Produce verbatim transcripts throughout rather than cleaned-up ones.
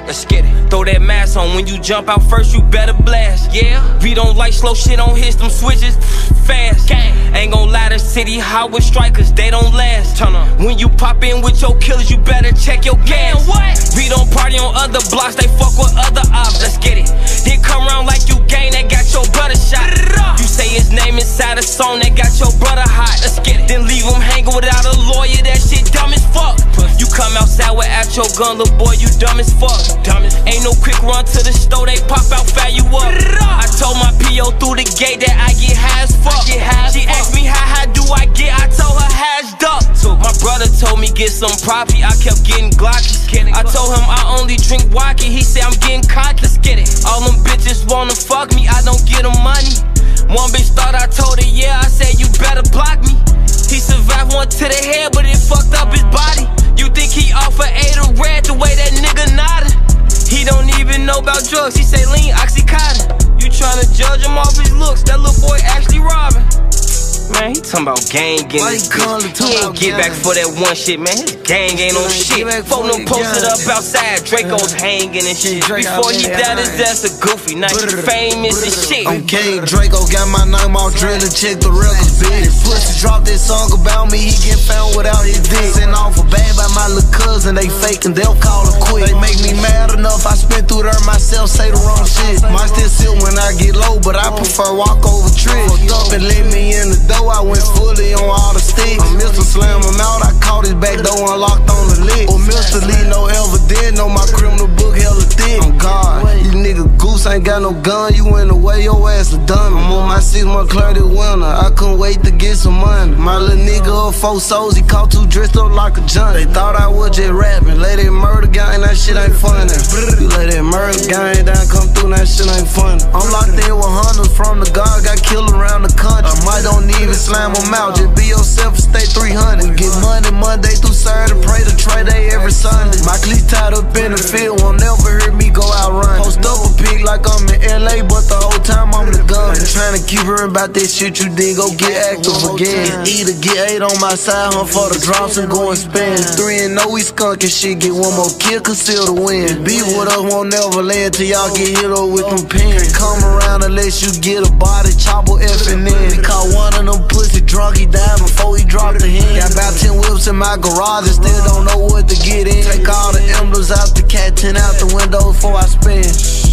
Let's get it. Throw that mask on, when you jump out first, you better blast. Yeah, we don't like slow shit on hits, them switches fast. Gang. Ain't gon' lie, the city hot with strikers, they don't last. Turn on. When you pop in with your killers, you better check your gas. Man, what? We don't party on other blocks, they fuck with other ops. Let's get it. Then come around like you gang, that got your brother shot. You say his name inside a song, that got your brother hot. Let's get it. Then leave him hanging without a lawyer, that shit dumb as fuck. You come outside without your gun, little boy, you dumb as fuck. Ain't no quick run to the store, they pop out, fire you up. I told my P O through the gate that I get high as fuck. She asked me how high do I get, I told her hashed up. My brother told me get some property, I kept getting glocky. I told him I only drink vodka, he said I'm getting cocky. Let's get it. All them bitches wanna fuck me, I don't get them money. One bitch thought I told her yeah, I said you better block me. He survived one to the head, but it fucked up his body. You think he off of eight or red the way that nigga nodded? He don't even know about drugs, he say lean Oxycontin. You tryna judge him off his looks, that little boy actually robbing. Man, he talking about gang getting his bitch. He ain't get back for that one shit, man. His gang ain't on shit. Folk them posted up outside, Draco's hanging and shit. Before he died, his ass a goofy. Now he famous and shit. I'm King Draco, got my name all drilling, check the records, bitch. Pussy dropped that song about me, he get found without his dick. Sent off a bad by my little cousin, they faking, they'll call it quick. They make me mad enough, I spent through there myself, say the wrong shit. Might still sit when I get low, but I prefer walk over tricks. Fucked up and let me in the door, I went fully on all the sticks. I'm Mister Slam him out, I caught his back door unlocked on the lick. Or Mister Lee, no ever did, know my criminal book hella thick. I'm God, you nigga goose ain't got no gun, you in the way, your ass a dummy. I'm on my six month clear this winter, I couldn't wait to get some money. My little nigga of four souls, he caught two dressed up like a junkie. They thought I was just rapping, lay that murder gang, that shit ain't funny. You lay that murder gang down, come through, that shit ain't funny. I'm locked in with hunters from the guard, got killed around the country. I might don't even slam them out, just be yourself and stay three hundred. We get money Monday through Saturday, pray to trade day every Sunday. My cleats tied up in the field, won't never hear me go out running. Post up a pig like I'm in L A, but the whole time I'm the gun. Trying to keep her about that shit you did, go get active again. Either get eight on my side, hunt for the drops and go and spin. Three and no, we skunk and shit, get one more kill, conceal the win. Be with us, won't never land till y'all get hit up with them pins. Come around unless you get a body, chopper effing in. We caught one of them pussy drunk, he died before he dropped the hand. Got about ten whips in my garage and still don't know what to get in. Take all the emblems out the cat, ten out the window before I spin.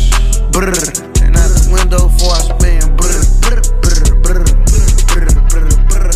Brrr, ten out the window before I spin. Brrr, brrr, brrr, brrr, brrr, brrr, brrr.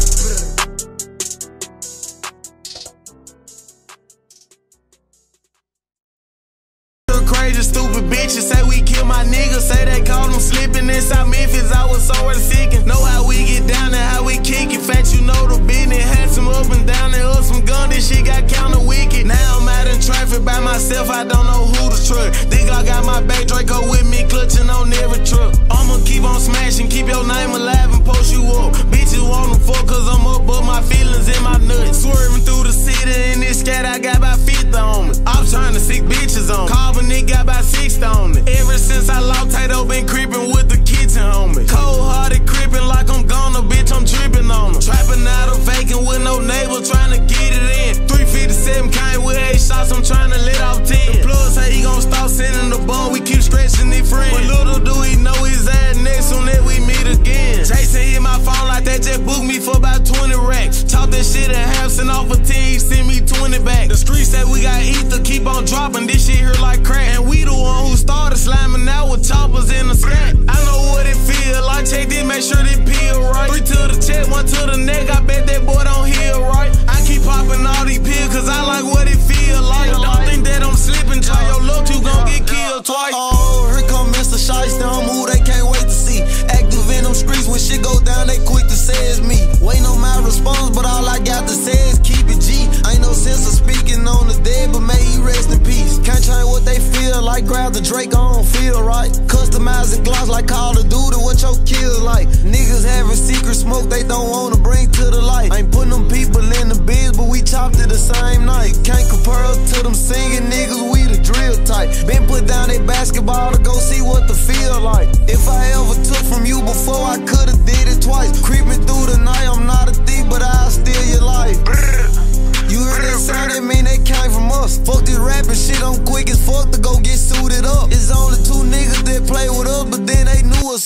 Crazy, stupid bitches say we kill my niggas, say they caught them slipping inside Memphis. I was somewhere seeking. Know how we get down and how we kick it. Fact, you know the business. Had some up and down and up some gun. This shit got counter wicked. Now I'm out in traffic by myself. I don't know who to trust. Think I got my back Draco with me, clutching on every truck. I'ma keep on smashing, keep your name alive and post you up. Bitches want to fuck cause I'm up, but my feelings in my nuts. Swerving through the city in this scat, I got about fifty on me. I'm trying to sick bitches on me. Carbon nigga got about sixty on it. Ever since I lost Tato, been creeping with the kitchen on me. Cold hearted creeping like I'm gonna, bitch, I'm tripping on them. Trapping out of vacant with no neighbor, trying to get it in. three fifty-seven came with eight shots, I'm trying to let off ten. The plug say he gon' start sending the ball, we keep stretching his friends. But little do he know his ass next soon that we meet again. Jason hit my phone like that, just booked me for about twenty racks. Talk that shit at half, sent off a ten, he sent me twenty back. The streets say we got ether, keep on dropping, this shit here like crack. And we the one who started slamming out with choppers in the stack. I know what it feel like, check this, make sure this peel right. Three to the chest, one to the neck, I bet that boy don't heal right. I keep popping all these pills cause I like what it feel like. Don't think that I'm slipping, try your luck, you gon' get killed twice. Oh, here come Mister Shiesty, I'm who they can't wait to see. Active in them streets, when shit go down, they quick to say it's me. Waiting on my response, but all I got to say is keep it G. Ain't no sense of speaking on the dead, but may he rest in peace. Can't change what they feel like, grab the Drake, I don't feel right. Customizing gloss like Call of Duty, what your kills like. Niggas having secret smoke they don't wanna bring to the light. Ain't putting them people in the biz, but we chopped it the same night. Can't compare us to them singing niggas, we the drill type. Been put down a basketball to go see what the feel like. If I ever took from you before, I could've did it twice. Creeping through the night, I'm not a thief, but I'll steal your life. You heard that sound, that mean they came from us. Fuck this rapping shit, I'm quick as fuck to go get sued.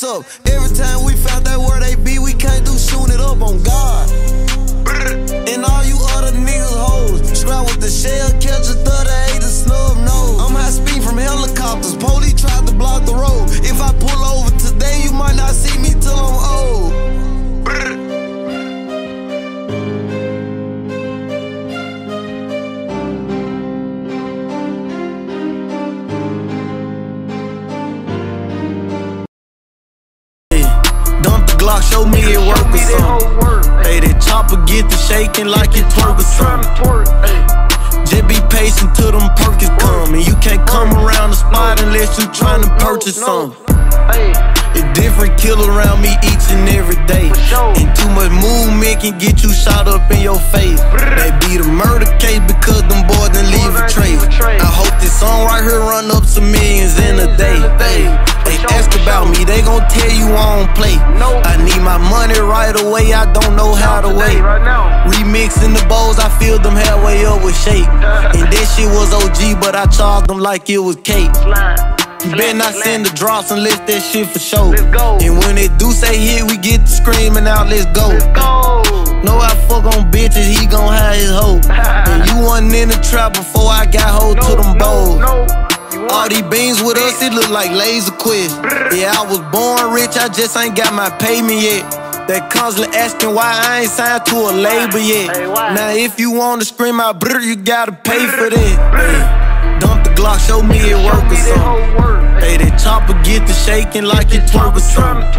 up. Every time we found that where they be, we can't do shooting it up on God. And all you other niggas hoes, scrap with the shell catcher, thirty-eight and snub nose. I'm high speed from helicopters, police tried to block the road. If I pull over today, you might not see me till I'm old. Glock show me it work or something. Hey, that chopper get to shaking like it twerk or something. Just be patient till them perkins come, and you can't come around the spot unless you tryna purchase something. It's different kill around me each and every day, and too much movement can get you shot up in your face. They be the murder case because them boys done leave a trace. I hope this song right here run up some millions in a day. They ask about me, they gon' tell you I don't play. I need my money right away, I don't know how to wait. Remixing the bowls, I filled them halfway up with shake. And that shit was O G, but I charged them like it was cake. You better not send the drops unless that shit for show. And when they do say hit, we get to screaming out, let's go. Know I fuck on bitches, he gon' have his hoe. And you wasn't in the trap before I got hold to them bowls. All these beans with us, it look like laser quest. Yeah, I was born rich, I just ain't got my payment yet. That constantly asking why I ain't signed to a label yet. Now if you wanna scream out brr, you gotta pay for that. Hey, dump the Glock, show me it work or something. Hey, that chopper get to shaking like it twerk or something.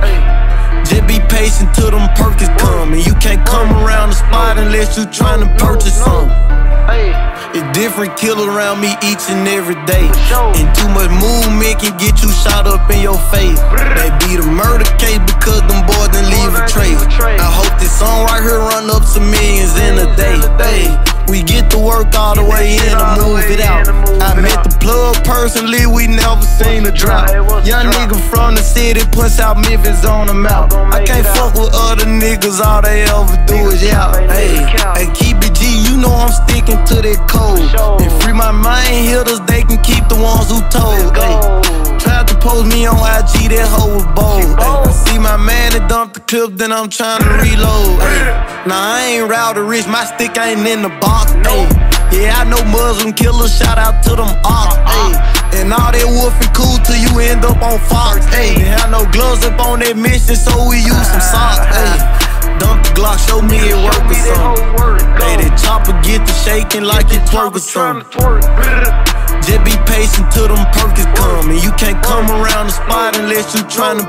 Just be patient till them perkins come, and you can't come around the spot unless you tryna purchase something. It's different kill around me each and every day, and too much movement can get you shot up in your face. They be the murder case because them boys done leave a trace. I hope this song right here run up some millions in a day. Hey, we get to work all the way in and move it out. I met the plug personally, we never seen a drop. Young nigga from the city, put South Memphis on the map. I can't fuck with other niggas, all they ever do is yell. Hey, hey, keep it G, you know I'm sticking to that code. And free my mind hitters, they can keep the ones who told. Hey, tried to post me on I G, that hoe was bold. Ay, see my man that dumped the clip, then I'm trying to reload. Ay, nah, I ain't rowdy rich, my stick ain't in the box. Ay, yeah, I know Muslim killers, shout out to them ops. Ay, and all that wolfing cool till you end up on Fox. Ay, had no gloves up on that mission, so we use some socks. Ay, dump the Glock, show me it work or something. Hey, that chopper get to shaking like it twerk or something. Just be patient till them perkins come, and you can't come around the spot unless you tryna